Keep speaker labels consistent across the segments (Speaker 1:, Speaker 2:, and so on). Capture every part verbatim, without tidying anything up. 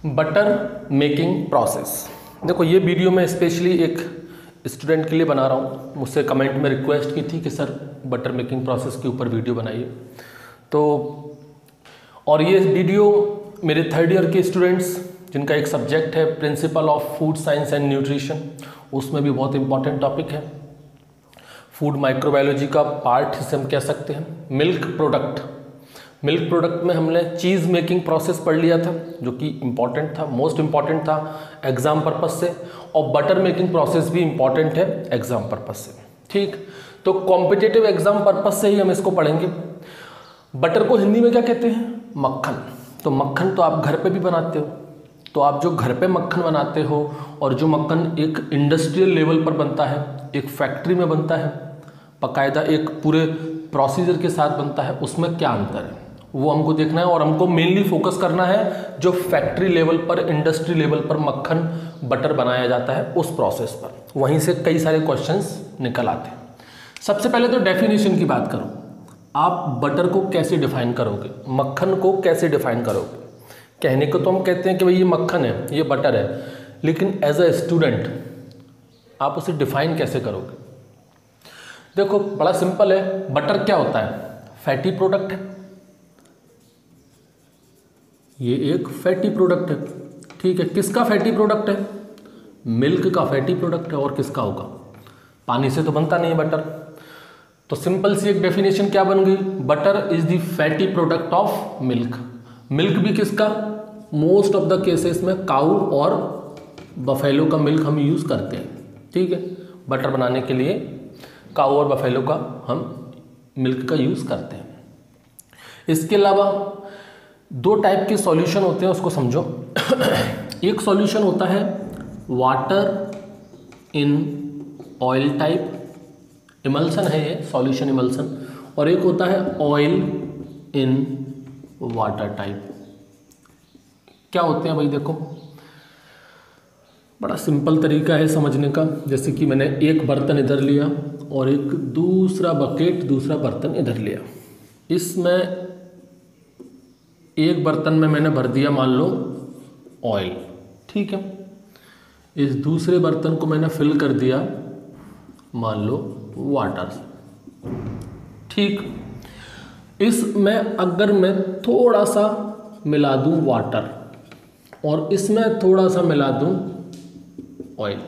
Speaker 1: Butter making process. देखो ये video मैं स्पेशली एक स्टूडेंट के लिए बना रहा हूँ। मुझसे कमेंट में रिक्वेस्ट की थी कि सर बटर मेकिंग प्रोसेस के ऊपर वीडियो बनाइए। तो और ये वीडियो मेरे थर्ड ईयर के स्टूडेंट्स जिनका एक सब्जेक्ट है principle of food science and nutrition, उसमें भी बहुत इंपॉर्टेंट टॉपिक है। फूड माइक्रोबायोलॉजी का पार्ट इसे हम कह सकते हैं। मिल्क प्रोडक्ट मिल्क प्रोडक्ट में हमने चीज़ मेकिंग प्रोसेस पढ़ लिया था जो कि इम्पॉर्टेंट था, मोस्ट इम्पॉर्टेंट था एग्जाम पर्पस से, और बटर मेकिंग प्रोसेस भी इम्पॉर्टेंट है एग्जाम पर्पस से। ठीक, तो कॉम्पिटिटिव एग्जाम पर्पस से ही हम इसको पढ़ेंगे। बटर को हिंदी में क्या कहते हैं? मक्खन। तो मक्खन तो आप घर पे भी बनाते हो, तो आप जो घर पे मक्खन बनाते हो और जो मक्खन एक इंडस्ट्रियल लेवल पर बनता है, एक फैक्ट्री में बनता है, बाकायदा एक पूरे प्रोसीजर के साथ बनता है, उसमें क्या अंतर है वो हमको देखना है। और हमको मेनली फोकस करना है जो फैक्ट्री लेवल पर, इंडस्ट्री लेवल पर मक्खन बटर बनाया जाता है उस प्रोसेस पर। वहीं से कई सारे क्वेश्चंस निकल आते हैं। सबसे पहले तो डेफिनेशन की बात करो, आप बटर को कैसे डिफाइन करोगे, मक्खन को कैसे डिफाइन करोगे? कहने को तो हम कहते हैं कि भाई ये मक्खन है, ये बटर है, लेकिन एज अ स्टूडेंट आप उसे डिफाइन कैसे करोगे? देखो बड़ा सिंपल है। बटर क्या होता है? फैटी प्रोडक्ट है। ये एक फैटी प्रोडक्ट है। ठीक है, किसका फैटी प्रोडक्ट है? मिल्क का फैटी प्रोडक्ट है। और किसका होगा? पानी से तो बनता नहीं है बटर। तो सिंपल सी एक डेफिनेशन क्या बन गई? Butter is the fatty product of milk. Milk भी किसका? मोस्ट ऑफ द केसेस में काऊ और बफेलो का मिल्क हम यूज़ करते हैं। ठीक है, बटर बनाने के लिए काऊ और बफेलो का हम मिल्क का यूज़ करते हैं। इसके अलावा दो टाइप के सॉल्यूशन होते हैं, उसको समझो। एक सॉल्यूशन होता है water in oil type, emulsion है ये, सॉल्यूशन इमल्सन। और एक होता है ऑयल इन वाटर टाइप। क्या होते हैं भाई? देखो बड़ा सिंपल तरीका है समझने का। जैसे कि मैंने एक बर्तन इधर लिया और एक दूसरा बकेट, दूसरा बर्तन इधर लिया। इसमें एक बर्तन में मैंने भर दिया मान लो ऑयल, ठीक है। इस दूसरे बर्तन को मैंने फिल कर दिया मान लो वाटर से, ठीक। इसमें अगर मैं थोड़ा सा मिला दूं वाटर और इसमें थोड़ा सा मिला दूं ऑयल,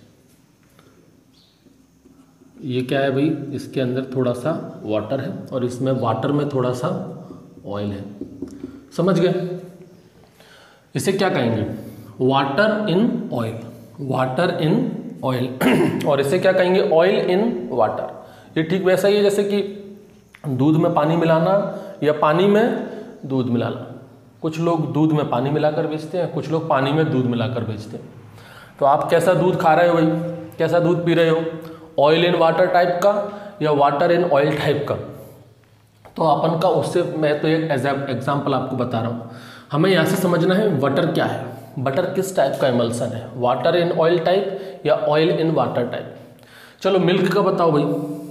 Speaker 1: ये क्या है भाई? इसके अंदर थोड़ा सा वाटर है और इसमें वाटर में थोड़ा सा ऑयल है। समझ गए? इसे क्या कहेंगे? Water in oil, water in oil. और इसे क्या कहेंगे? Oil in water. ये ठीक वैसा ही है जैसे कि दूध में पानी मिलाना या पानी में दूध मिलाना। कुछ लोग दूध में पानी मिलाकर बेचते हैं, कुछ लोग पानी में दूध मिलाकर बेचते हैं। तो आप कैसा दूध खा रहे हो भाई? कैसा दूध पी रहे हो? ऑयल इन वाटर टाइप का या वाटर इन ऑयल टाइप का? तो अपन का उससे मैं तो एक एग्जाम्पल आपको बता रहा हूँ। हमें यहाँ से समझना है बटर क्या है, बटर किस टाइप का इमल्सन है, वाटर इन ऑयल टाइप या ऑयल इन वाटर टाइप। चलो मिल्क का बताओ भाई,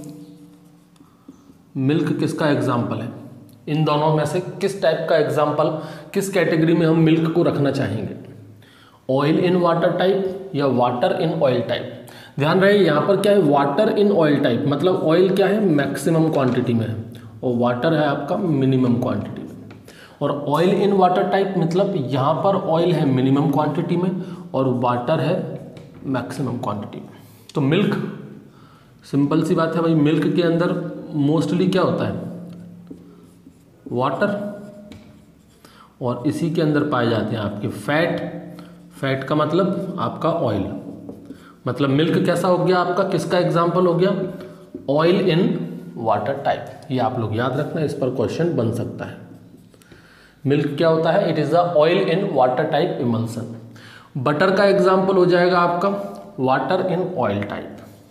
Speaker 1: मिल्क किसका एग्जाम्पल है? इन दोनों में से किस टाइप का एग्जाम्पल, किस कैटेगरी में हम मिल्क को रखना चाहेंगे? ऑयल इन वाटर टाइप या वाटर इन ऑयल टाइप? ध्यान रहे यहाँ पर क्या है? वाटर इन ऑयल टाइप मतलब ऑयल क्या है? मैक्सिमम क्वांटिटी में है और वाटर है आपका मिनिमम क्वांटिटी में। और ऑयल इन वाटर टाइप मतलब यहाँ पर ऑयल है मिनिमम क्वांटिटी में और वाटर है मैक्सिमम क्वांटिटी में। तो मिल्क, सिंपल सी बात है भाई, मिल्क के अंदर मोस्टली क्या होता है? वाटर, और इसी के अंदर पाए जाते हैं आपके फैट। फैट का मतलब आपका ऑयल। मतलब मिल्क कैसा हो गया आपका? किसका एग्जाम्पल हो गया? Oil in water type. ये आप लोग याद रखना, इस पर क्वेश्चन बन सकता है। मिल्क क्या होता है? It is a oil in water type emulsion. Butter का एग्जाम्पल हो जाएगा आपका वाटर इन ऑयल टाइप।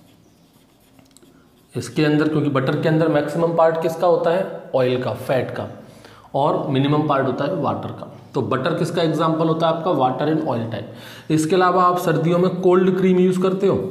Speaker 1: इसके अंदर, क्योंकि बटर के अंदर मैक्सिमम पार्ट किसका होता है? ऑयल का, फैट का, और मिनिमम पार्ट होता है वाटर का। तो बटर किसका एग्जाम्पल होता है आपका? Water in oil type. इसके अलावा आप सर्दियों में कोल्ड क्रीम यूज करते हो,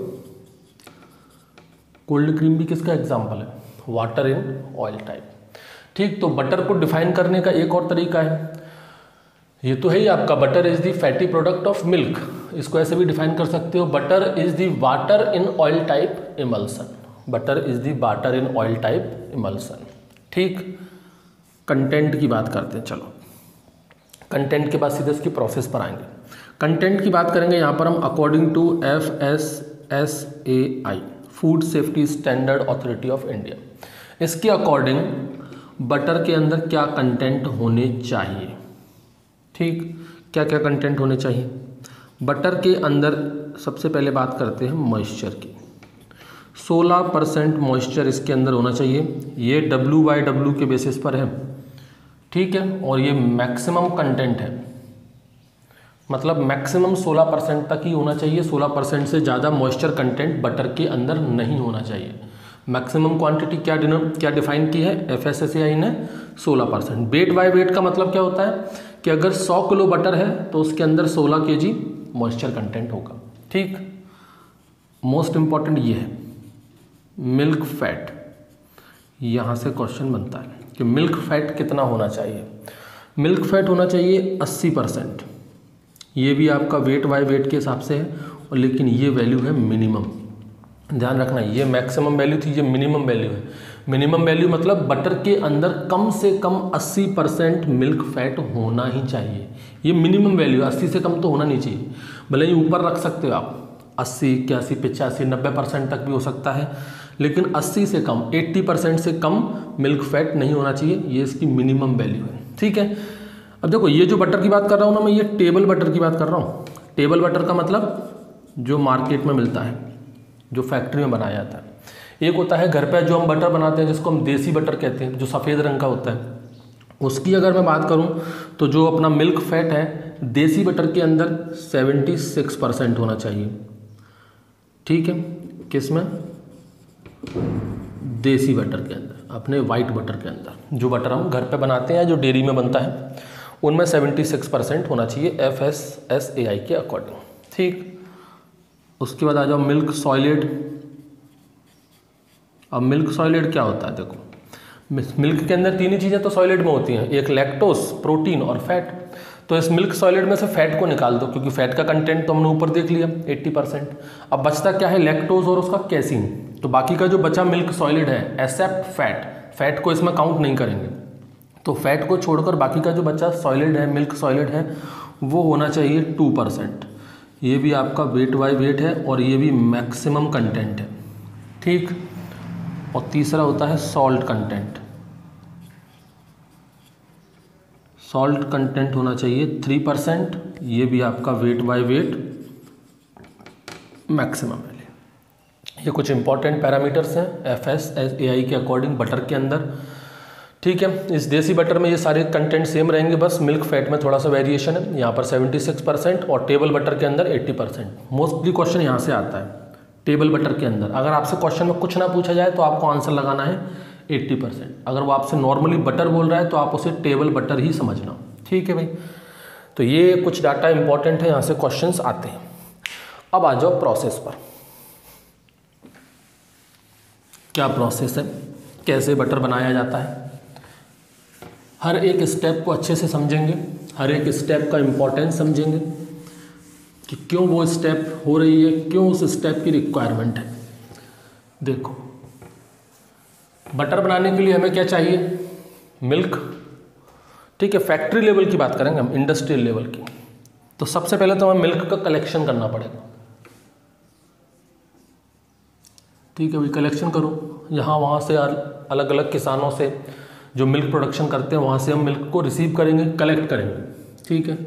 Speaker 1: कोल्ड क्रीम भी किसका एग्जाम्पल है? Water in oil type. ठीक, तो बटर को डिफाइन करने का एक और तरीका है। ये तो है ही आपका, butter is the fatty product of milk. इसको ऐसे भी डिफाइन कर सकते हो, butter is the water in oil type emulsion. Butter is the water in oil type emulsion. ठीक, कंटेंट की बात करते हैं। चलो कंटेंट के बाद सीधे इसकी प्रोसेस पर आएंगे। कंटेंट की बात करेंगे यहाँ पर हम according to F S S A I, food safety standard authority of India, इसके अकॉर्डिंग बटर के अंदर क्या कंटेंट होने चाहिए। ठीक, क्या क्या कंटेंट होने चाहिए बटर के अंदर। सबसे पहले बात करते हैं मॉइस्चर की। सोलह परसेंट मॉइस्चर इसके अंदर होना चाहिए। ये डब्ल्यू बाई डब्ल्यू के बेसिस पर है, ठीक है, और ये मैक्सिमम कंटेंट है, मतलब मैक्सिमम सोलह परसेंट तक ही होना चाहिए। सोलह परसेंट से ज़्यादा मॉइस्चर कंटेंट बटर के अंदर नहीं होना चाहिए। मैक्सिमम क्वांटिटी क्या क्या डिफाइन की है F S S A I ने, सोलह परसेंट। वेट बाय वेट का मतलब क्या होता है कि अगर सौ किलो बटर है तो उसके अंदर सोलह के जी मॉइस्चर कंटेंट होगा। ठीक, मोस्ट इम्पॉर्टेंट ये है मिल्क फैट। यहाँ से क्वेश्चन बनता है कि मिल्क फैट कितना होना चाहिए। मिल्क फैट होना चाहिए अस्सी परसेंट। ये भी आपका वेट बाय वेट के हिसाब से है, और लेकिन ये वैल्यू है मिनिमम। ध्यान रखना, ये मैक्सिमम वैल्यू थी, ये मिनिमम वैल्यू है। मिनिमम वैल्यू मतलब बटर के अंदर कम से कम अस्सी परसेंट मिल्क फैट होना ही चाहिए। ये मिनिमम वैल्यू, अस्सी से कम तो होना नहीं चाहिए। भले ही ऊपर रख सकते हो आप, अस्सी इक्यासी पचासी नब्बे परसेंट तक भी हो सकता है, लेकिन अस्सी से कम, अस्सी परसेंट से कम मिल्क फैट नहीं होना चाहिए। ये इसकी मिनिमम वैल्यू है। ठीक है, अब देखो ये जो बटर की बात कर रहा हूँ ना मैं, ये टेबल बटर की बात कर रहा हूँ। टेबल बटर का मतलब जो मार्केट में मिलता है, जो फैक्ट्री में बनाया जाता है। एक होता है घर पे जो हम बटर बनाते हैं, जिसको हम देसी बटर कहते हैं, जो सफ़ेद रंग का होता है। उसकी अगर मैं बात करूं तो जो अपना मिल्क फैट है देसी बटर के अंदर छिहत्तर परसेंट होना चाहिए। ठीक है, किसमें? देसी बटर के अंदर, अपने वाइट बटर के अंदर। जो बटर हम घर पे बनाते हैं, जो डेयरी में बनता है, उनमें छिहत्तर परसेंट होना चाहिए F S S A I के अकॉर्डिंग। ठीक, उसके बाद आ जाओ मिल्क सॉलिड। अब मिल्क सॉलिड क्या होता है? देखो मिल्क के अंदर तीन ही चीज़ें तो सॉलिड में होती हैं, एक लैक्टोज, प्रोटीन और फैट। तो इस मिल्क सॉलिड में से फैट को निकाल दो, क्योंकि फैट का कंटेंट तो हमने ऊपर देख लिया अस्सी परसेंट। अब बचता क्या है? लैक्टोज और उसका कैसीन। तो बाकी का जो बचा मिल्क सॉलिड है एक्सेप्ट फैट, फैट को इसमें काउंट नहीं करेंगे। तो फैट को छोड़कर बाकी का जो बचा सॉलिड है, मिल्क सॉलिड है, वो होना चाहिए टू परसेंट। ये भी आपका वेट बाय वेट है और ये भी मैक्सिमम कंटेंट है। ठीक, और तीसरा होता है सॉल्ट कंटेंट। सॉल्ट कंटेंट होना चाहिए थ्री परसेंट। ये भी आपका वेट बाय वेट मैक्सिमम है। ये कुछ इंपॉर्टेंट पैरामीटर्स हैं F S S A I के अकॉर्डिंग बटर के अंदर। ठीक है, इस देसी बटर में ये सारे कंटेंट सेम रहेंगे, बस मिल्क फैट में थोड़ा सा वेरिएशन है। यहाँ पर छिहत्तर परसेंट और टेबल बटर के अंदर अस्सी परसेंट। मोस्टली क्वेश्चन यहाँ से आता है टेबल बटर के अंदर। अगर आपसे क्वेश्चन में कुछ ना पूछा जाए तो आपको आंसर लगाना है अस्सी परसेंट। अगर वो आपसे नॉर्मली बटर बोल रहा है तो आप उसे टेबल बटर ही समझना। ठीक है भाई, तो ये कुछ डाटा इंपॉर्टेंट है, यहाँ से क्वेश्चंस आते हैं। अब आ जाओ प्रोसेस पर। क्या प्रोसेस है, कैसे बटर बनाया जाता है, हर एक स्टेप को अच्छे से समझेंगे, हर एक स्टेप का इम्पोर्टेंस समझेंगे कि क्यों वो स्टेप हो रही है, क्यों उस स्टेप की रिक्वायरमेंट है। देखो बटर बनाने के लिए हमें क्या चाहिए? मिल्क। ठीक है, फैक्ट्री लेवल की बात करेंगे हम, इंडस्ट्रियल लेवल की। तो सबसे पहले तो हमें मिल्क का कलेक्शन करना पड़ेगा। ठीक है भाई, कलेक्शन करो यहाँ वहाँ से, अलग अलग किसानों से जो मिल्क प्रोडक्शन करते हैं वहाँ से हम मिल्क को रिसीव करेंगे, कलेक्ट करेंगे। ठीक है,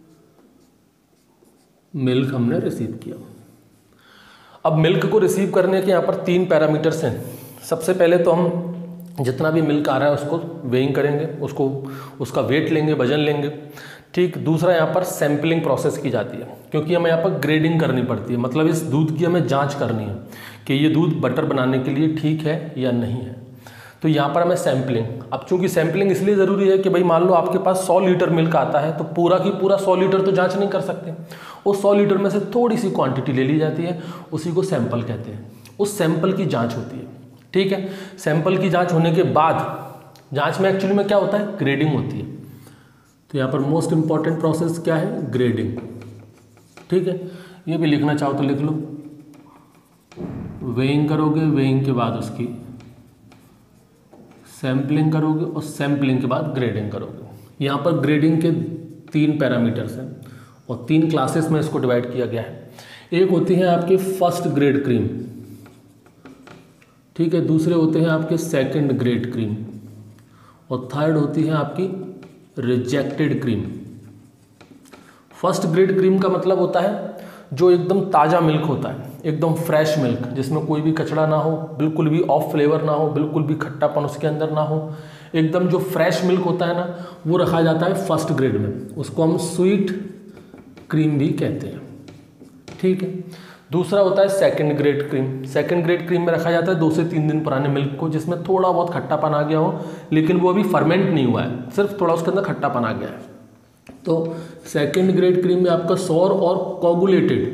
Speaker 1: मिल्क हमने रिसीव किया। अब मिल्क को रिसीव करने के यहाँ पर तीन पैरामीटर्स हैं। सबसे पहले तो हम जितना भी मिल्क आ रहा है उसको वेइंग करेंगे, उसको उसका वेट लेंगे, वजन लेंगे। ठीक, दूसरा यहाँ पर सैम्पलिंग प्रोसेस की जाती है, क्योंकि हमें यहाँ पर ग्रेडिंग करनी पड़ती है, मतलब इस दूध की हमें जांच करनी है कि ये दूध बटर बनाने के लिए ठीक है या नहीं है। तो यहाँ पर हमें सैम्पलिंग, अब चूंकि सैम्पलिंग इसलिए ज़रूरी है कि भाई मान लो आपके पास सौ लीटर मिल्क आता है, तो पूरा की पूरा सौ लीटर तो जांच नहीं कर सकते। उस सौ लीटर में से थोड़ी सी क्वांटिटी ले ली जाती है, उसी को सैंपल कहते हैं। उस सैंपल की जांच होती है। ठीक है, सैंपल की जांच होने के बाद, जांच में एक्चुअली में क्या होता है? ग्रेडिंग होती है। तो यहाँ पर मोस्ट इम्पॉर्टेंट प्रोसेस क्या है, ग्रेडिंग। ठीक है, ये भी लिखना चाहो तो लिख लो। वेइंग करोगे, वेइंग के बाद उसकी सैम्पलिंग करोगे और सैम्पलिंग के बाद ग्रेडिंग करोगे। यहाँ पर ग्रेडिंग के तीन पैरामीटर्स हैं और तीन क्लासेस में इसको डिवाइड किया गया है। एक होती है आपकी फर्स्ट ग्रेड क्रीम, ठीक है, दूसरे होते हैं आपके सेकंड ग्रेड क्रीम और थर्ड होती है आपकी rejected cream. First grade cream का मतलब होता है जो एकदम ताज़ा मिल्क होता है, एकदम फ्रेश मिल्क, जिसमें कोई भी कचड़ा ना हो, बिल्कुल भी ऑफ फ्लेवर ना हो, बिल्कुल भी खट्टापन उसके अंदर ना हो, एकदम जो फ्रेश मिल्क होता है ना, वो रखा जाता है फर्स्ट ग्रेड में। उसको हम स्वीट क्रीम भी कहते हैं। ठीक है, दूसरा होता है second grade cream. Second grade cream में रखा जाता है दो से तीन दिन पुराने मिल्क को, जिसमें थोड़ा बहुत खट्टापन आ गया हो, लेकिन वो अभी फर्मेंट नहीं हुआ है, सिर्फ थोड़ा उसके अंदर खट्टापन आ गया है। तो सेकंड ग्रेड क्रीम में आपका सौर और कोगुलेटेड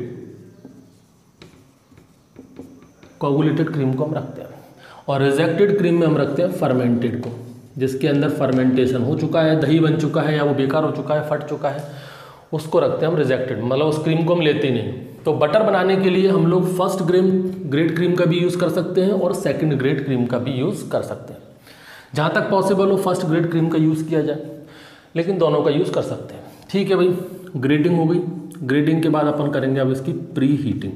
Speaker 1: कोगुलेटेड क्रीम को हम रखते हैं और रिजेक्टेड क्रीम में हम रखते हैं फर्मेंटेड को, जिसके अंदर फर्मेंटेशन हो चुका है, दही बन चुका है या वो बेकार हो चुका है, फट चुका है, उसको रखते हैं हम रिजेक्टेड, मतलब उस क्रीम को हम लेते ही नहीं। तो बटर बनाने के लिए हम लोग फर्स्ट ग्रेड ग्रेड क्रीम का भी यूज़ कर सकते हैं और सेकंड ग्रेड क्रीम का भी यूज़ कर सकते हैं। जहाँ तक पॉसिबल हो फर्स्ट ग्रेड क्रीम का यूज़ किया जाए, लेकिन दोनों का यूज़ कर सकते हैं। ठीक है भाई, ग्रेडिंग हो गई। ग्रेडिंग के बाद अपन करेंगे अब इसकी प्री हीटिंग।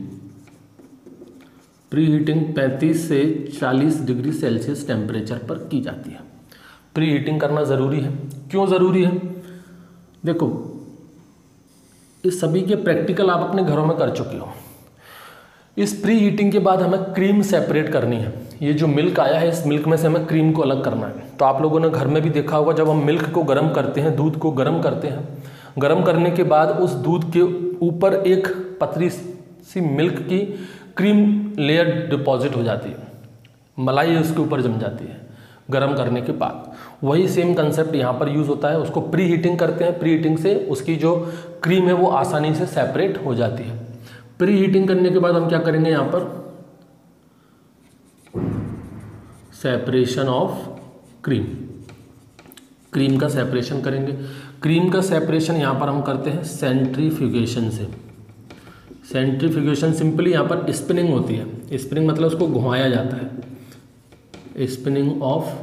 Speaker 1: प्री हीटिंग पैंतीस से चालीस डिग्री सेल्सियस टेम्परेचर पर की जाती है। प्री हीटिंग करना ज़रूरी है। क्यों ज़रूरी है? देखो, इस सभी के प्रैक्टिकल आप अपने घरों में कर चुके हो। इस प्री हीटिंग के बाद हमें क्रीम सेपरेट करनी है। ये जो मिल्क आया है, इस मिल्क में से हमें क्रीम को अलग करना है। तो आप लोगों ने घर में भी देखा होगा, जब हम मिल्क को गर्म करते हैं, दूध को गर्म करते हैं, गर्म करने के बाद उस दूध के ऊपर एक पतली सी मिल्क की क्रीम लेयर डिपॉजिट हो जाती है, मलाई उसके ऊपर जम जाती है गर्म करने के बाद। वही सेम कंसेप्ट यहाँ पर यूज़ होता है। उसको प्री हीटिंग करते हैं, प्री हीटिंग से उसकी जो क्रीम है वो आसानी से सेपरेट हो जाती है। प्री हीटिंग करने के बाद हम क्या करेंगे, यहाँ पर सेपरेशन ऑफ क्रीम, क्रीम का सेपरेशन करेंगे। क्रीम का सेपरेशन यहाँ पर हम करते हैं सेंट्रीफ्यूगेशन से। सेंट्रीफ्यूगेशन सिंपली यहाँ पर स्पिनिंग होती है। स्पिनिंग मतलब उसको घुमाया जाता है, स्पिनिंग ऑफ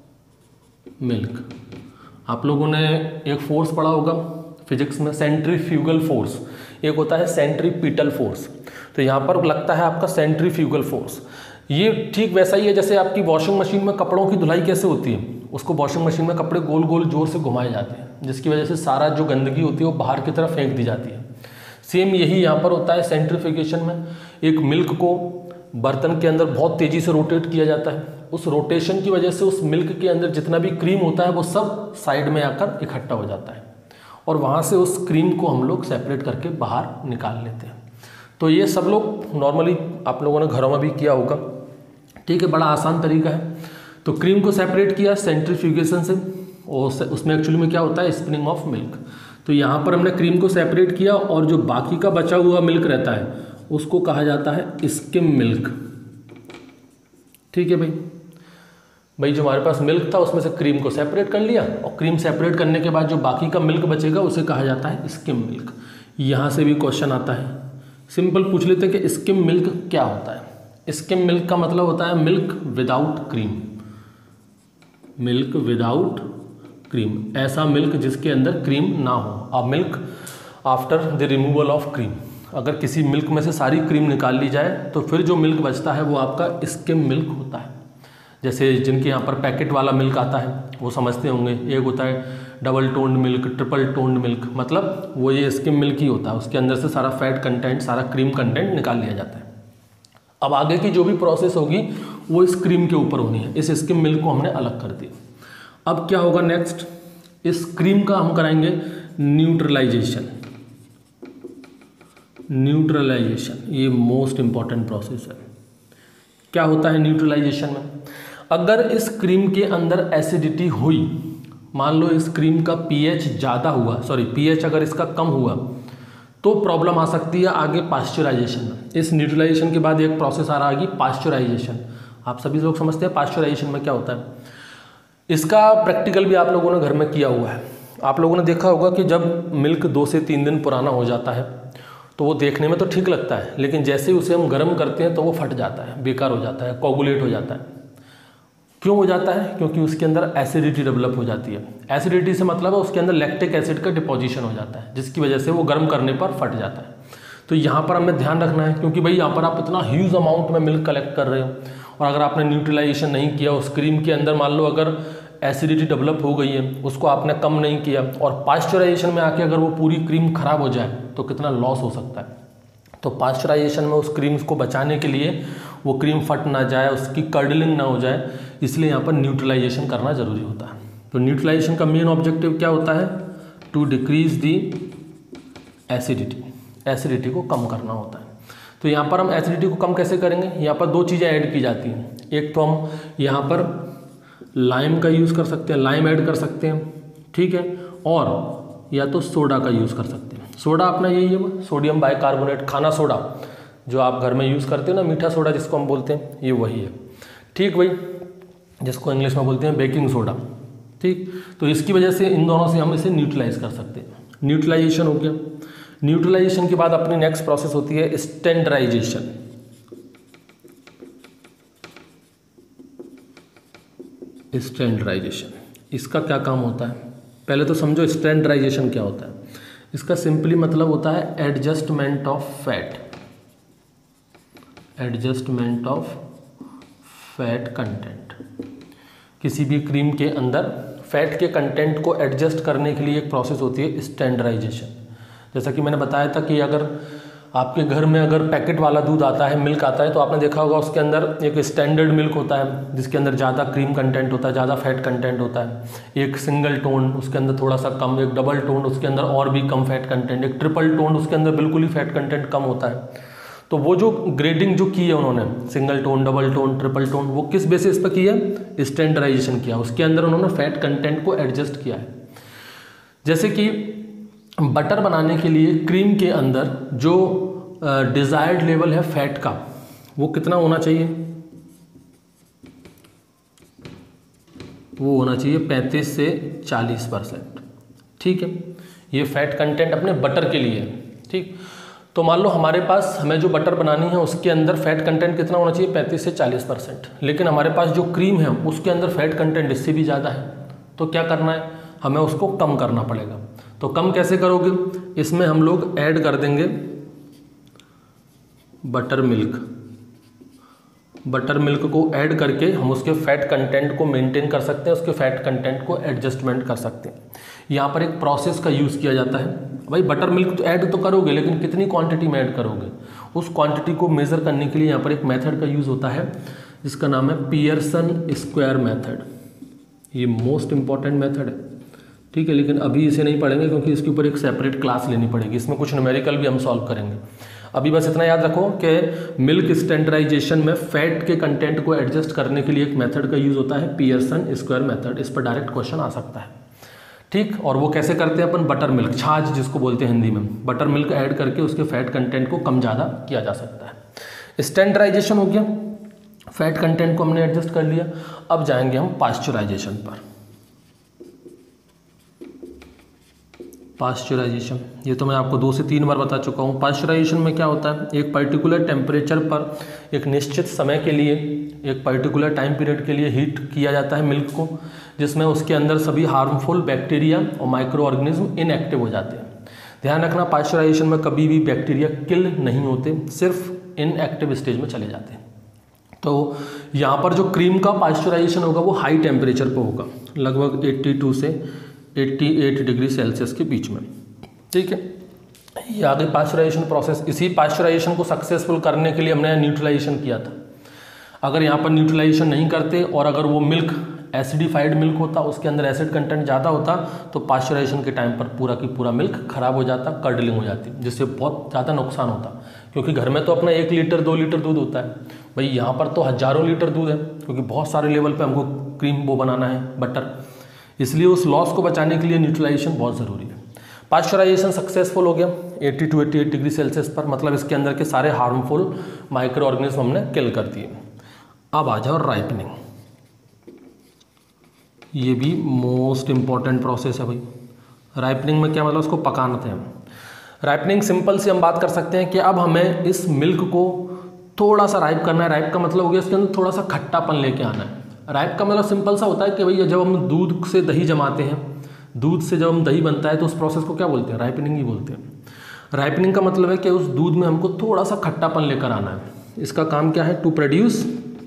Speaker 1: मिल्क। आप लोगों ने एक फोर्स पढ़ा होगा फिजिक्स में, सेंट्रीफ्यूगल फोर्स। एक होता है सेंट्रीपिटल फोर्स। तो यहाँ पर लगता है आपका सेंट्रीफ्यूगल फोर्स। ये ठीक वैसा ही है जैसे आपकी वॉशिंग मशीन में कपड़ों की धुलाई कैसे होती है, उसको वॉशिंग मशीन में कपड़े गोल गोल जोर से घुमाए जाते हैं, जिसकी वजह से सारा जो गंदगी होती है वो बाहर की तरफ फेंक दी जाती है। सेम यही यहाँ पर होता है सेंट्रीफ्यूगेशन में। एक मिल्क को बर्तन के अंदर बहुत तेज़ी से रोटेट किया जाता है। उस रोटेशन की वजह से उस मिल्क के अंदर जितना भी क्रीम होता है वो सब साइड में आकर इकट्ठा हो जाता है और वहाँ से उस क्रीम को हम लोग सेपरेट करके बाहर निकाल लेते हैं। तो ये सब लोग नॉर्मली आप लोगों ने घरों में भी किया होगा। ठीक है, बड़ा आसान तरीका है। तो क्रीम को सेपरेट किया सेंट्रीफ्यूगेशन से, और उसमें एक्चुअली में क्या होता है, स्पिनिंग ऑफ मिल्क। तो यहाँ पर हमने क्रीम को सेपरेट किया और जो बाकी का बचा हुआ मिल्क रहता है उसको कहा जाता है स्किम मिल्क। ठीक है भाई भाई जो हमारे पास मिल्क था उसमें से क्रीम को सेपरेट कर लिया और क्रीम सेपरेट करने के बाद जो बाकी का मिल्क बचेगा उसे कहा जाता है स्किम मिल्क। यहाँ से भी क्वेश्चन आता है, सिंपल पूछ लेते हैं कि स्किम मिल्क क्या होता है। स्किम मिल्क का मतलब होता है milk without cream, milk without cream, ऐसा मिल्क जिसके अंदर क्रीम ना हो। अब milk after the removal of cream, अगर किसी मिल्क में से सारी क्रीम निकाल ली जाए तो फिर जो मिल्क बचता है वो आपका स्किम मिल्क होता है। जैसे जिनके यहाँ पर पैकेट वाला मिल्क आता है वो समझते होंगे, एक होता है double toned milk, triple toned milk, मतलब वो ये स्किम मिल्क ही होता है। उसके अंदर से सारा फैट कंटेंट, सारा क्रीम कंटेंट निकाल लिया जाता है। अब आगे की जो भी प्रोसेस होगी वो इस क्रीम के ऊपर होनी है। इस स्किम मिल्क को हमने अलग कर दिया। अब क्या होगा नेक्स्ट, इस क्रीम का हम कराएंगे न्यूट्रलाइजेशन। न्यूट्रलाइजेशन ये मोस्ट इंपॉर्टेंट प्रोसेस है। क्या होता है न्यूट्रलाइजेशन में, अगर इस क्रीम के अंदर एसिडिटी हुई, मान लो इस क्रीम का पीएच ज़्यादा हुआ, सॉरी पीएच अगर इसका कम हुआ तो प्रॉब्लम आ सकती है आगे पास्चराइजेशन में। इस न्यूट्रलाइजेशन के बाद एक प्रोसेस आ रहा है पास्चराइजेशन। आप सभी लोग समझते हैं पास्चराइजेशन में क्या होता है। इसका प्रैक्टिकल भी आप लोगों ने घर में किया हुआ है। आप लोगों ने देखा होगा कि जब मिल्क दो से तीन दिन पुराना हो जाता है तो वो देखने में तो ठीक लगता है, लेकिन जैसे ही उसे हम गर्म करते हैं तो वो फट जाता है, बेकार हो जाता है, कोगुलेट हो जाता है। क्यों हो जाता है? क्योंकि उसके अंदर एसिडिटी डेवलप हो जाती है। एसिडिटी से मतलब है उसके अंदर लैक्टिक एसिड का डिपोजिशन हो जाता है, जिसकी वजह से वो गर्म करने पर फट जाता है। तो यहाँ पर हमें ध्यान रखना है, क्योंकि भाई यहाँ पर आप इतना ह्यूज अमाउंट में मिल्क कलेक्ट कर रहे हो और अगर आपने न्यूट्रलाइजेशन नहीं किया, उस क्रीम के अंदर मान लो अगर एसिडिटी डेवलप हो गई है, उसको आपने कम नहीं किया और पास्चराइजेशन में आके अगर वो पूरी क्रीम खराब हो जाए तो कितना लॉस हो सकता है। तो पास्चराइजेशन में उस क्रीम को बचाने के लिए वो क्रीम फट ना जाए, उसकी कर्डलिंग ना हो जाए, इसलिए यहाँ पर न्यूट्रलाइजेशन करना ज़रूरी होता है। तो न्यूट्रलाइजेशन का मेन ऑब्जेक्टिव क्या होता है? To decrease the acidity, acidity को कम करना होता है। तो यहाँ पर हम एसिडिटी को कम कैसे करेंगे? यहाँ पर दो चीज़ें ऐड की जाती हैं। एक तो हम यहाँ पर लाइम का यूज़ कर सकते हैं, लाइम ऐड कर सकते हैं, ठीक है, और या तो सोडा का यूज़ कर सकते हैं। सोडा अपना यही है, सोडियम बाइकार्बोनेट, खाना सोडा जो आप घर में यूज़ करते हो ना, मीठा सोडा जिसको हम बोलते हैं, ये वही है, ठीक भाई, जिसको इंग्लिश में बोलते हैं बेकिंग सोडा, ठीक। तो इसकी वजह से इन दोनों से हम इसे न्यूट्रलाइज कर सकते हैं। न्यूट्रलाइजेशन हो गया। न्यूट्रलाइजेशन के बाद अपनी नेक्स्ट प्रोसेस होती है स्टैंडर्डाइजेशन। स्टैंडर्डाइजेशन इसका क्या काम होता है? पहले तो समझो स्टैंडर्डाइजेशन क्या होता है। इसका सिंपली मतलब होता है adjustment of fat, adjustment of fat content. किसी भी क्रीम के अंदर फैट के कंटेंट को एडजस्ट करने के लिए एक प्रोसेस होती है स्टैंडर्डाइजेशन। जैसा कि मैंने बताया था कि अगर आपके घर में अगर पैकेट वाला दूध आता है, मिल्क आता है, तो आपने देखा होगा उसके अंदर एक स्टैंडर्ड मिल्क होता है जिसके अंदर ज़्यादा क्रीम कंटेंट होता है, ज़्यादा फैट कंटेंट होता है। एक सिंगल टोन उसके अंदर थोड़ा सा कम, एक डबल टोन उसके अंदर और भी कम फैट कंटेंट, एक ट्रिपल टोन उसके अंदर बिल्कुल ही फैट कंटेंट कम होता है। तो वो जो ग्रेडिंग जो की है उन्होंने, single tone, double tone, triple tone, वो किस बेसिस पर किया है? स्टैंडर्डाइजेशन किया। उसके अंदर उन्होंने फैट कंटेंट को एडजस्ट किया है। जैसे कि बटर बनाने के लिए क्रीम के अंदर जो डिज़ायर्ड लेवल है फैट का, वो कितना होना चाहिए? वो होना चाहिए पैंतीस से चालीस परसेंट, ठीक है। ये फैट कंटेंट अपने बटर के लिए है, ठीक। तो मान लो हमारे पास हमें जो बटर बनानी है उसके अंदर फैट कंटेंट कितना होना चाहिए? पैंतीस से चालीस परसेंट। लेकिन हमारे पास जो क्रीम है उसके अंदर फैट कंटेंट इससे भी ज़्यादा है, तो क्या करना है? हमें उसको कम करना पड़ेगा। तो कम कैसे करोगे? इसमें हम लोग ऐड कर देंगे बटर मिल्क। बटर मिल्क को ऐड करके हम उसके फैट कंटेंट को मेंटेन कर सकते हैं, उसके फैट कंटेंट को एडजस्टमेंट कर सकते हैं। यहाँ पर एक प्रोसेस का यूज़ किया जाता है। भाई बटर मिल्क तो ऐड तो करोगे, लेकिन कितनी क्वांटिटी में ऐड करोगे? उस क्वांटिटी को मेज़र करने के लिए यहाँ पर एक मेथड का यूज़ होता है जिसका नाम है पियर्सन स्क्वायर मेथड। ये मोस्ट इंपॉर्टेंट मेथड है, ठीक है, लेकिन अभी इसे नहीं पढ़ेंगे क्योंकि इसके ऊपर एक सेपरेट क्लास लेनी पड़ेगी। इसमें कुछ न्यूमेरिकल भी हम सॉल्व करेंगे। अभी बस इतना याद रखो कि मिल्क स्टैंडर्डाइजेशन में फैट के कंटेंट को एडजस्ट करने के लिए एक मेथड का यूज़ होता है पियर्सन स्क्वायर मेथड। इस पर डायरेक्ट क्वेश्चन आ सकता है, ठीक। और वो कैसे करते हैं अपन? बटर मिल्क, छाछ जिसको बोलते हैं हिंदी में, बटर मिल्क ऐड करके उसके फैट कंटेंट को कम ज़्यादा किया जा सकता है। स्टैंडर्डाइजेशन हो गया, फैट कंटेंट को हमने एडजस्ट कर लिया। अब जाएंगे हम पास्चराइजेशन पर। पास्चराइजेशन, ये तो मैं आपको दो से तीन बार बता चुका हूँ। पास्चराइजेशन में क्या होता है? एक पर्टिकुलर टेम्परेचर पर एक निश्चित समय के लिए, एक पर्टिकुलर टाइम पीरियड के लिए हीट किया जाता है मिल्क को, जिसमें उसके अंदर सभी हार्मफुल बैक्टीरिया और माइक्रो ऑर्गेनिज्म इनएक्टिव हो जाते हैं। ध्यान रखना, पास्चराइजेशन में कभी भी बैक्टीरिया किल नहीं होते, सिर्फ इनएक्टिव स्टेज में चले जाते हैं। तो यहाँ पर जो क्रीम का पास्चराइजेशन होगा वो हाई टेम्परेचर पर होगा, लगभग बयासी से अट्ठासी डिग्री सेल्सियस के बीच में, ठीक है। ये आगे पास्चराइजेशन प्रोसेस। इसी पास्चराइजेशन को सक्सेसफुल करने के लिए हमने न्यूट्रलाइजेशन किया था। अगर यहाँ पर न्यूट्रलाइजेशन नहीं करते और अगर वो मिल्क एसिडिफाइड मिल्क होता, उसके अंदर एसिड कंटेंट ज़्यादा होता, तो पास्चराइजेशन के टाइम पर पूरा की पूरा मिल्क खराब हो जाता, कर्डलिंग हो जाती, जिससे बहुत ज़्यादा नुकसान होता। क्योंकि घर में तो अपना एक लीटर दो लीटर दूध होता है, भाई यहाँ पर तो हज़ारों लीटर दूध है, क्योंकि बहुत सारे लेवल पर हमको क्रीम वो बनाना है, बटर। इसलिए उस लॉस को बचाने के लिए न्यूट्रलाइजेशन बहुत ज़रूरी है। पास्चराइजेशन सक्सेसफुल हो गया अस्सी टू अट्ठासी डिग्री सेल्सियस पर, मतलब इसके अंदर के सारे हार्मफुल माइक्रो ऑर्गेनिज्म हमने किल कर दिए। अब आ जाओ राइपनिंग। ये भी मोस्ट इम्पॉर्टेंट प्रोसेस है भाई। राइपनिंग में क्या मतलब, उसको पकाना थे हम। राइपनिंग सिंपल से हम बात कर सकते हैं कि अब हमें इस मिल्क को थोड़ा सा राइप करना है। राइप का मतलब हो गया इसके अंदर थोड़ा सा खट्टापन लेके आना है। राइप का मतलब सिंपल सा होता है कि भैया जब हम दूध से दही जमाते हैं, दूध से जब हम दही बनता है तो उस प्रोसेस को क्या बोलते हैं, राइपनिंग ही बोलते हैं। राइपनिंग का मतलब है कि उस दूध में हमको थोड़ा सा खट्टापन लेकर आना है। इसका काम क्या है, टू प्रोड्यूस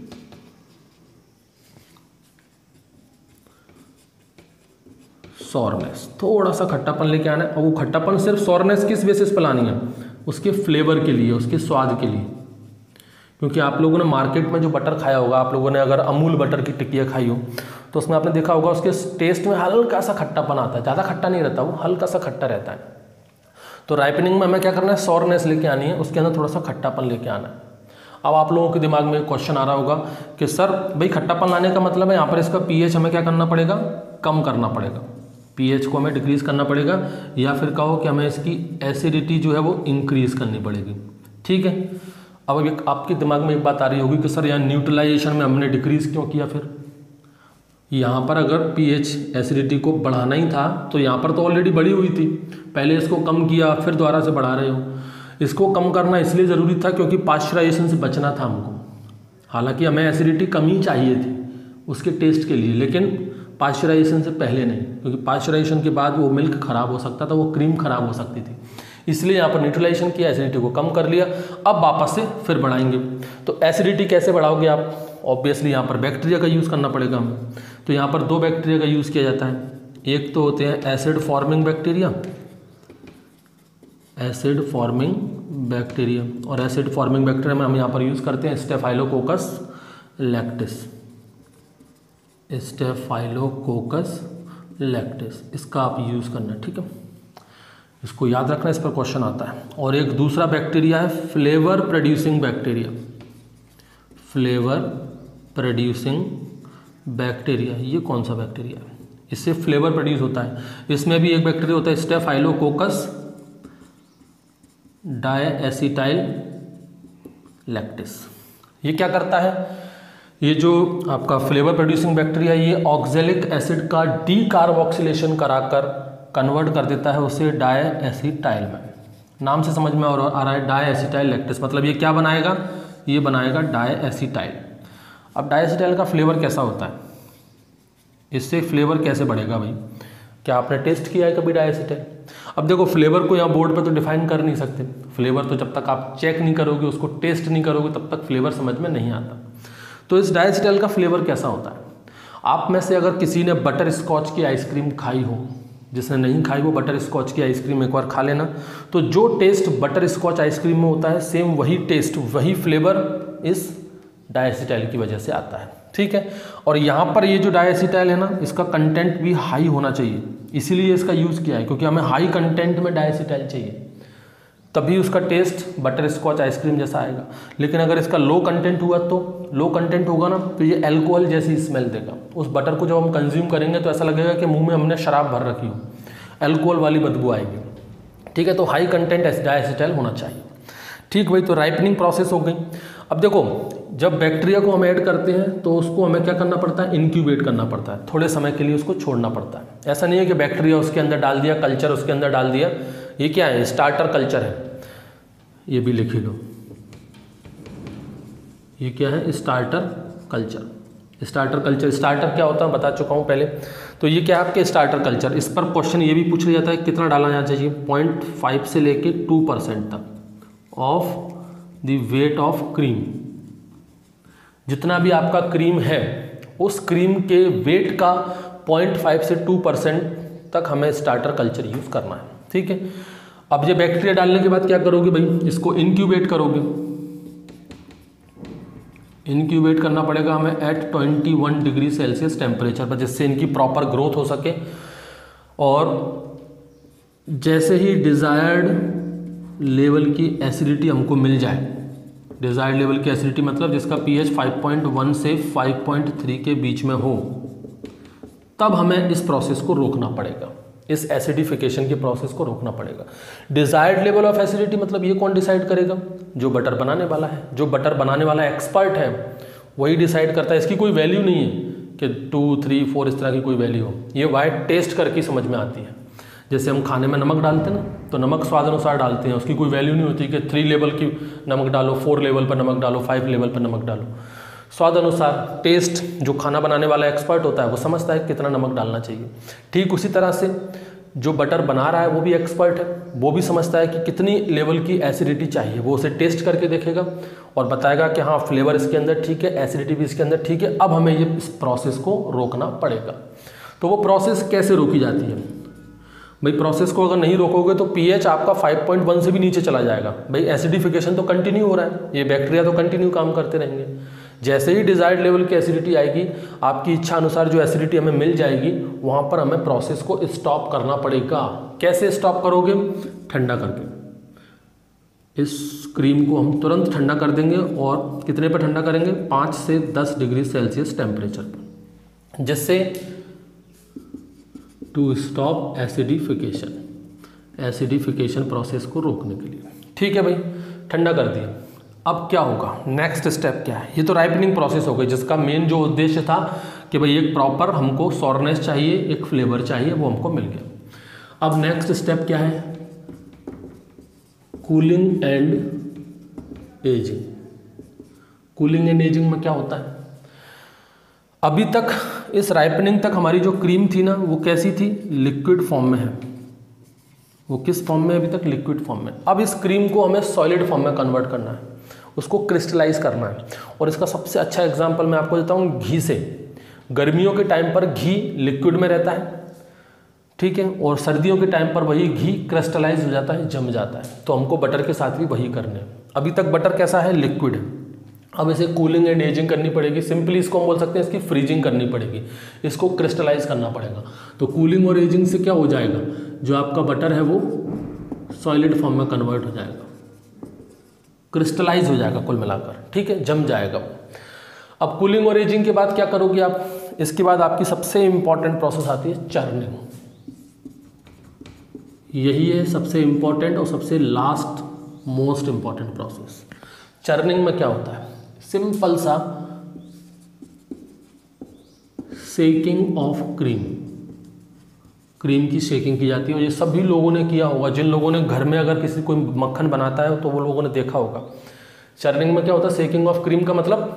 Speaker 1: सॉरनेस, थोड़ा सा खट्टापन लेके आना है। और वो खट्टापन सिर्फ सॉरनेस किस बेसिस पर लानी है, उसके फ्लेवर के लिए, उसके स्वाद के लिए। क्योंकि आप लोगों ने मार्केट में जो बटर खाया होगा, आप लोगों ने अगर अमूल बटर की टिक्कियाँ खाई हो तो उसमें आपने देखा होगा उसके टेस्ट में हल्का सा खट्टापन आता है, ज़्यादा खट्टा नहीं रहता, वो हल्का सा खट्टा रहता है। तो राइपनिंग में हमें क्या करना है, सॉरनेस लेके आनी है, उसके अंदर थोड़ा सा खट्टापन लेके आना है। अब आप लोगों के दिमाग में क्वेश्चन आ रहा होगा कि सर भाई खट्टापन लाने का मतलब है यहाँ पर इसका पीएच हमें क्या करना पड़ेगा, कम करना पड़ेगा, पीएच को हमें डिक्रीज़ करना पड़ेगा, या फिर कहो कि हमें इसकी एसिडिटी जो है वो इंक्रीज़ करनी पड़ेगी। ठीक है, अब एक आपके दिमाग में एक बात आ रही होगी कि सर यहाँ न्यूट्रलाइजेशन में हमने डिक्रीज़ क्यों किया, फिर यहाँ पर अगर पीएच एसिडिटी को बढ़ाना ही था तो यहाँ पर तो ऑलरेडी बढ़ी हुई थी, पहले इसको कम किया फिर दोबारा से बढ़ा रहे हो। इसको कम करना इसलिए ज़रूरी था क्योंकि पाश्चराइजेशन से बचना था हमको। हालांकि हमें एसिडिटी कम ही चाहिए थी उसके टेस्ट के लिए, लेकिन पाश्चराइजेशन से पहले नहीं, क्योंकि पाश्चराइजेशन के बाद वो मिल्क ख़राब हो सकता था, वो क्रीम ख़राब हो सकती थी। इसलिए यहाँ पर न्यूट्रलाइजेशन किया, एसिडिटी को कम कर लिया। अब वापस से फिर बढ़ाएंगे। तो एसिडिटी कैसे बढ़ाओगे आप, ऑब्वियसली यहाँ पर बैक्टीरिया का यूज़ करना पड़ेगा हमें। तो यहाँ पर दो बैक्टीरिया का यूज़ किया जाता है, एक तो होते हैं acid forming bacteria, acid forming bacteria, और एसिड फॉर्मिंग बैक्टीरिया में हम यहाँ पर यूज़ करते हैं स्टेफाइलोकोकस लैक्टिस, स्टेफाइलोकोकस लैक्टिस, इसका आप यूज़ करना, ठीक है, इसको याद रखना, इस पर क्वेश्चन आता है। और एक दूसरा बैक्टीरिया है flavour producing bacteria, flavour producing bacteria, ये कौन सा बैक्टीरिया है, इससे फ्लेवर प्रोड्यूस होता है। इसमें भी एक बैक्टीरिया होता है स्टेफाइलोकोकस डायएसिटाइल लैक्टिस। ये क्या करता है, ये जो आपका फ्लेवर प्रोड्यूसिंग बैक्टीरिया, ये ऑक्जेलिक एसिड का डीकार्बोक्सिलेशन कराकर कन्वर्ट कर देता है उसे डायएसिटाइल में। नाम से समझ में आ रहा है डायएसिटाइल लैक्टिस, मतलब ये क्या बनाएगा, ये बनाएगा डायएसिटाइल। अब डायएसिटाइल का फ्लेवर कैसा होता है, इससे फ्लेवर कैसे बढ़ेगा भाई, क्या आपने टेस्ट किया है कभी डायएसिटाइल? अब देखो फ्लेवर को यहाँ बोर्ड पे तो डिफाइन कर नहीं सकते, फ्लेवर तो जब तक आप चेक नहीं करोगे, उसको टेस्ट नहीं करोगे, तब तक फ्लेवर समझ में नहीं आता। तो इस डायएसिटाइल का फ्लेवर कैसा होता है, आप में से अगर किसी ने बटर स्कॉच की आइसक्रीम खाई हो, जिसने नहीं खाई वो बटर स्कॉच की आइसक्रीम एक बार खा लेना, तो जो टेस्ट बटर स्कॉच आइसक्रीम में होता है सेम वही टेस्ट, वही फ्लेवर इस डायएसिटाइल की वजह से आता है, ठीक है। और यहाँ पर ये जो डायएसिटाइल है ना, इसका कंटेंट भी हाई होना चाहिए, इसीलिए इसका यूज़ किया है, क्योंकि हमें हाई कंटेंट में डायएसिटाइल चाहिए, तभी उसका टेस्ट बटर स्कॉच आइसक्रीम जैसा आएगा। लेकिन अगर इसका लो कंटेंट हुआ, तो लो कंटेंट होगा ना, तो ये अल्कोहल जैसी स्मेल देगा। उस बटर को जब हम कंज्यूम करेंगे तो ऐसा लगेगा कि मुंह में हमने शराब भर रखी हो, अल्कोहल वाली बदबू आएगी, ठीक है। तो हाई कंटेंट डायएसिटाइल होना चाहिए, ठीक भाई। तो राइपनिंग प्रोसेस हो गई। अब देखो, जब बैक्टीरिया को हम ऐड करते हैं तो उसको हमें क्या करना पड़ता है, इनक्यूबेट करना पड़ता है, थोड़े समय के लिए उसको छोड़ना पड़ता है। ऐसा नहीं है कि बैक्टीरिया उसके अंदर डाल दिया, कल्चर उसके अंदर डाल दिया। ये क्या है, स्टार्टर कल्चर है, ये भी लिख लो, ये क्या है, starter culture. Starter culture, starter क्या होता है बता चुका हूँ पहले। तो ये क्या है आपके स्टार्टर कल्चर। इस पर क्वेश्चन ये भी पूछ लिया जाता है कितना डाला जाना चाहिए, पॉइंट फाइव से लेके टू परसेंट तक of the weight of cream. जितना भी आपका क्रीम है उस क्रीम के वेट का पॉइंट फाइव से टू परसेंट तक हमें स्टार्टर कल्चर यूज़ करना है, ठीक है। अब ये बैक्टीरिया डालने के बाद क्या करोगे भाई, इसको इनक्यूबेट करोगे। इनक्यूबेट करना पड़ेगा हमें at twenty one degree Celsius temperature पर, जिससे इनकी प्रॉपर ग्रोथ हो सके। और जैसे ही डिज़ायर्ड लेवल की एसिडिटी हमको मिल जाए, डिज़ायर्ड लेवल की एसिडिटी मतलब जिसका पीएच फाइव पॉइंट वन से फाइव पॉइंट थ्री के बीच में हो, तब हमें इस प्रोसेस को रोकना पड़ेगा, इस एसिडिफिकेशन के प्रोसेस को रोकना पड़ेगा। डिज़ायर्ड लेवल ऑफ एसिडिटी मतलब ये कौन डिसाइड करेगा, जो बटर बनाने वाला है, जो बटर बनाने वाला एक्सपर्ट है वही डिसाइड करता है। इसकी कोई वैल्यू नहीं है कि टू थ्री फोर इस तरह की कोई वैल्यू हो, ये वाइट टेस्ट करके समझ में आती है। जैसे हम खाने में नमक डालते हैं ना, तो नमक स्वाद अनुसार डालते हैं, उसकी कोई वैल्यू नहीं होती कि थ्री लेवल की नमक डालो, फोर लेवल पर नमक डालो, फाइव लेवल पर नमक डालो। स्वाद अनुसार टेस्ट, जो खाना बनाने वाला एक्सपर्ट होता है वो समझता है कितना नमक डालना चाहिए। ठीक उसी तरह से जो बटर बना रहा है वो भी एक्सपर्ट है, वो भी समझता है कि कितनी लेवल की एसिडिटी चाहिए। वो उसे टेस्ट करके देखेगा और बताएगा कि हाँ फ्लेवर इसके अंदर ठीक है, एसिडिटी भी इसके अंदर ठीक है, अब हमें ये इस प्रोसेस को रोकना पड़ेगा। तो वो प्रोसेस कैसे रोकी जाती है भाई? प्रोसेस को अगर नहीं रोकोगे तो पीएच आपका फाइव पॉइंट वन से भी नीचे चला जाएगा। भाई एसिडिफिकेशन तो कंटिन्यू हो रहा है, ये बैक्टीरिया तो कंटिन्यू काम करते रहेंगे। जैसे ही डिजायर्ड लेवल की एसिडिटी आएगी, आपकी इच्छा अनुसार जो एसिडिटी हमें मिल जाएगी, वहाँ पर हमें प्रोसेस को स्टॉप करना पड़ेगा। कैसे स्टॉप करोगे? ठंडा करके। इस क्रीम को हम तुरंत ठंडा कर देंगे, और कितने पर ठंडा करेंगे? पाँच से दस डिग्री सेल्सियस टेम्परेचर पर, जिससे to stop acidification, acidification process को रोकने के लिए। ठीक है भाई, ठंडा कर दिया। अब क्या होगा? नेक्स्ट स्टेप क्या है? ये तो राइपनिंग प्रोसेस हो गई, जिसका मेन जो उद्देश्य था कि भाई एक प्रॉपर हमको सॉरनेस चाहिए, एक फ्लेवर चाहिए, वो हमको मिल गया। अब नेक्स्ट स्टेप क्या है? Cooling and ageing. Cooling and ageing में क्या होता है? अभी तक इस राइपनिंग तक हमारी जो क्रीम थी ना, वो कैसी थी? लिक्विड फॉर्म में है। वो किस फॉर्म में? अभी तक लिक्विड फॉर्म में। अब इस क्रीम को हमें सॉलिड फॉर्म में कन्वर्ट करना है, उसको क्रिस्टलाइज करना है। और इसका सबसे अच्छा एग्जांपल मैं आपको देता हूँ घी से। गर्मियों के टाइम पर घी लिक्विड में रहता है, ठीक है, और सर्दियों के टाइम पर वही घी क्रिस्टलाइज हो जाता है, जम जाता है। तो हमको बटर के साथ भी वही करना है। अभी तक बटर कैसा है? लिक्विड है। अब इसे कूलिंग एंड एजिंग करनी पड़ेगी। सिंपली इसको हम बोल सकते हैं इसकी फ्रीजिंग करनी पड़ेगी, इसको क्रिस्टलाइज करना पड़ेगा। तो कूलिंग और एजिंग से क्या हो जाएगा? जो आपका बटर है वो सॉलिड फॉर्म में कन्वर्ट हो जाएगा, क्रिस्टलाइज हो जाएगा कुल मिलाकर, ठीक है, जम जाएगा। अब कूलिंग और एजिंग के बाद क्या करोगे आप? इसके बाद आपकी सबसे इंपॉर्टेंट प्रोसेस आती है चर्निंग। यही है सबसे इंपॉर्टेंट और सबसे last most important process. Churning में क्या होता है? सिंपल सा शेकिंग ऑफ क्रीम, क्रीम की शेकिंग की जाती है। और ये सभी लोगों ने किया होगा, जिन लोगों ने घर में अगर किसी कोई मक्खन बनाता है तो वो लोगों ने देखा होगा। चर्निंग में क्या होता है? शेकिंग ऑफ क्रीम का मतलब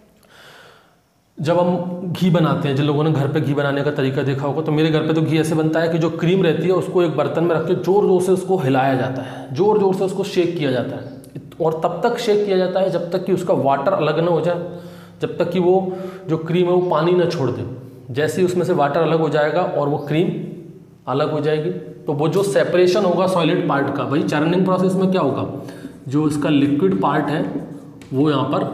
Speaker 1: जब हम घी बनाते हैं, जिन लोगों ने घर पे घी बनाने का तरीका देखा होगा, तो मेरे घर पे तो घी ऐसे बनता है कि जो क्रीम रहती है उसको एक बर्तन में रख के जोर जोर से उसको हिलाया जाता है, जोर जोर से उसको शेक किया जाता है। और तब तक शेक किया जाता है जब तक कि उसका वाटर अलग ना हो जाए, जब तक कि वो जो क्रीम है वो पानी ना छोड़ दे। जैसे ही उसमें से वाटर अलग हो जाएगा और वो क्रीम अलग हो जाएगी, तो वो जो सेपरेशन होगा सॉलिड पार्ट का, भाई चर्निंग प्रोसेस में क्या होगा? जो इसका लिक्विड पार्ट है वो यहाँ पर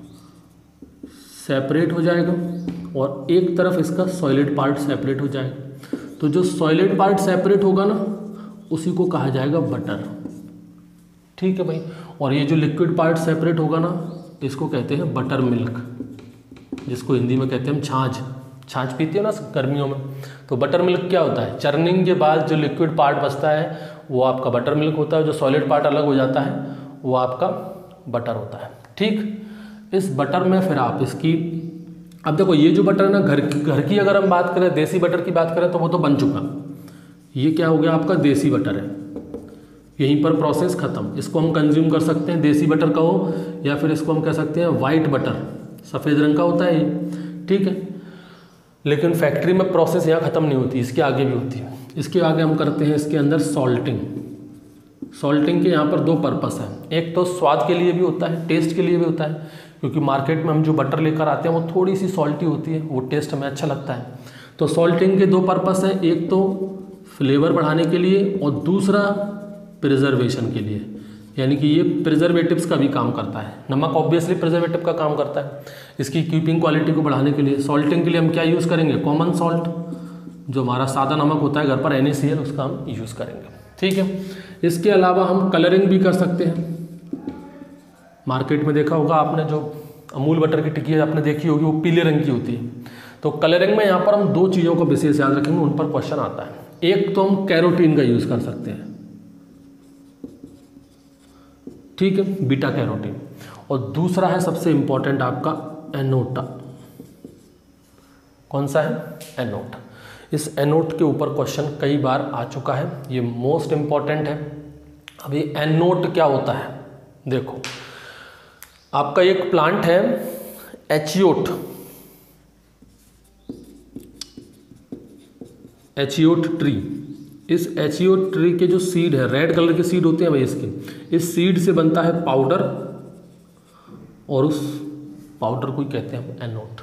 Speaker 1: सेपरेट हो जाएगा और एक तरफ इसका सॉलिड पार्ट सेपरेट हो जाएगा। तो जो सॉलिड पार्ट सेपरेट होगा ना, उसी को कहा जाएगा बटर, ठीक है भाई। और ये जो लिक्विड पार्ट सेपरेट होगा ना, इसको कहते हैं बटर मिल्क, जिसको हिंदी में कहते हैं हम छाछ। छाछ पीते हो ना गर्मियों में, तो बटर मिल्क क्या होता है? चर्निंग के बाद जो लिक्विड पार्ट बचता है वो आपका बटर मिल्क होता है, जो सॉलिड पार्ट अलग हो जाता है वो आपका बटर होता है, ठीक। इस बटर में फिर आप इसकी, अब देखो ये जो बटर है ना, घर की घर की अगर हम बात करें, देसी बटर की बात करें, तो वो तो बन चुका। ये क्या हो गया? आपका देसी बटर है, यहीं पर प्रोसेस खत्म। इसको हम कंज्यूम कर सकते हैं, देसी बटर कहो या फिर इसको हम कह सकते हैं वाइट बटर, सफ़ेद रंग का होता है ये, ठीक है। लेकिन फैक्ट्री में प्रोसेस यहाँ ख़त्म नहीं होती, इसके आगे भी होती है। इसके आगे हम करते हैं इसके अंदर सॉल्टिंग। सॉल्टिंग के यहाँ पर दो पर्पस हैं, एक तो स्वाद के लिए भी होता है, टेस्ट के लिए भी होता है, क्योंकि मार्केट में हम जो बटर लेकर आते हैं वो थोड़ी सी सॉल्टी होती है, वो टेस्ट हमें अच्छा लगता है। तो सॉल्टिंग के दो पर्पस हैं, एक तो फ्लेवर बढ़ाने के लिए और दूसरा प्रिजर्वेशन के लिए, यानी कि ये प्रिजर्वेटिव्स का भी काम करता है। नमक ऑब्वियसली प्रिजर्वेटिव का काम करता है, इसकी कीपिंग क्वालिटी को बढ़ाने के लिए। सॉल्टिंग के लिए हम क्या यूज़ करेंगे? कॉमन सॉल्ट, जो हमारा सादा नमक होता है घर पर एन ए सी एल, उसका हम यूज़ करेंगे, ठीक है। इसके अलावा हम कलरिंग भी कर सकते हैं। मार्केट में देखा होगा आपने, जो अमूल बटर की टिक्की आपने देखी होगी, वो पीले रंग की होती है। तो कलरिंग में यहाँ पर हम दो चीज़ों को विशेष याद रखेंगे, उन पर क्वेश्चन आता है। एक तो हम कैरोटीन का यूज़ कर सकते हैं, ठीक है, बीटा कैरोटीन, और दूसरा है सबसे इंपॉर्टेंट आपका एनोटा। कौन सा है? एनोटा। इस एनोट के ऊपर क्वेश्चन कई बार आ चुका है, ये मोस्ट इम्पॉर्टेंट है। अभी एनोट क्या होता है, देखो आपका एक प्लांट है एचियोट, एचियोट ट्री। इस एचियोट ट्री के जो सीड है, रेड कलर के सीड होते हैं भाई इसके, इस सीड से बनता है पाउडर और उस पाउडर को ही कहते हैं हम एनोट।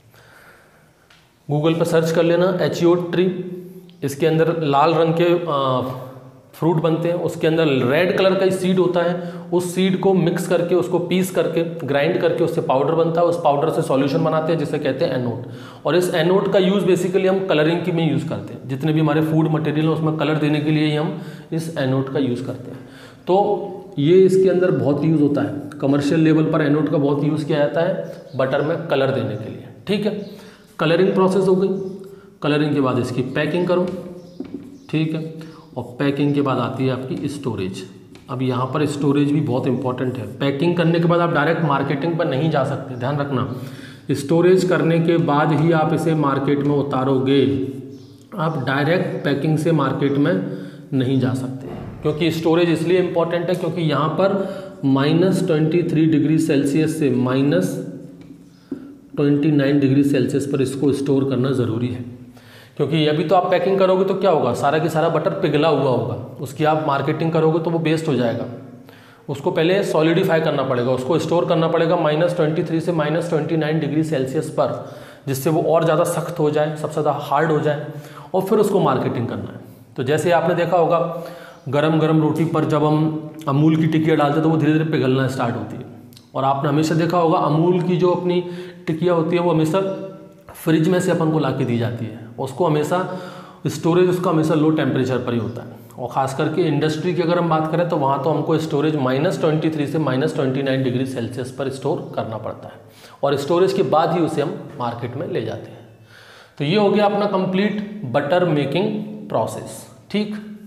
Speaker 1: गूगल पर सर्च कर लेना एचियोट ट्री, इसके अंदर लाल रंग के फ्रूट बनते हैं, उसके अंदर रेड कलर का ही सीड होता है। उस सीड को मिक्स करके, उसको पीस करके, ग्राइंड करके उससे पाउडर बनता है। उस पाउडर से सॉल्यूशन बनाते हैं जिसे कहते हैं एनोट। और इस एनोट का यूज़ बेसिकली हम कलरिंग की में यूज़ करते हैं। जितने भी हमारे फूड मटेरियल है उसमें कलर देने के लिए ही हम इस एनोट का यूज़ करते हैं। तो ये इसके अंदर बहुत यूज़ होता है, कमर्शियल लेवल पर एनोट का बहुत यूज़ किया जाता है बटर में कलर देने के लिए। ठीक है, कलरिंग प्रोसेस हो गई। कलरिंग के बाद इसकी पैकिंग करो, ठीक है, और पैकिंग के बाद आती है आपकी स्टोरेज। अब यहाँ पर स्टोरेज भी बहुत इंपॉर्टेंट है। पैकिंग करने के बाद आप डायरेक्ट मार्केटिंग पर नहीं जा सकते, ध्यान रखना। स्टोरेज करने के बाद ही आप इसे मार्केट में उतारोगे, आप डायरेक्ट पैकिंग से मार्केट में नहीं जा सकते। क्योंकि स्टोरेज इसलिए इंपॉर्टेंट है क्योंकि यहाँ पर minus twenty three degree Celsius से minus twenty nine degree Celsius पर इसको स्टोर करना ज़रूरी है। क्योंकि अभी तो आप पैकिंग करोगे तो क्या होगा, सारा की सारा बटर पिघला हुआ होगा, उसकी आप मार्केटिंग करोगे तो वो वेस्ट हो जाएगा। उसको पहले सॉलिडिफाई करना पड़ेगा, उसको स्टोर करना पड़ेगा माइनस ट्वेंटी थ्री से minus twenty nine degree Celsius पर, जिससे वो और ज़्यादा सख्त हो जाए, सबसे ज़्यादा हार्ड हो जाए, और फिर उसको मार्केटिंग करना है। तो जैसे आपने देखा होगा गरम गरम रोटी पर जब हम अमूल की टिकिया डालते हैं तो वो धीरे धीरे पिघलना स्टार्ट होती है। और आपने हमेशा देखा होगा अमूल की जो अपनी टिकिया होती है वो हमेशा फ्रिज में से अपन को ला के दी जाती है। उसको हमेशा स्टोरेज उसका हमेशा लो टेम्परेचर पर ही होता है। और ख़ास करके इंडस्ट्री की अगर हम बात करें तो वहाँ तो हमको स्टोरेज माइनस ट्वेंटी थ्री से minus twenty nine degree Celsius पर स्टोर करना पड़ता है, और स्टोरेज के बाद ही उसे हम मार्केट में ले जाते हैं। तो ये हो गया अपना कंप्लीट बटर मेकिंग प्रोसेस। ठीक।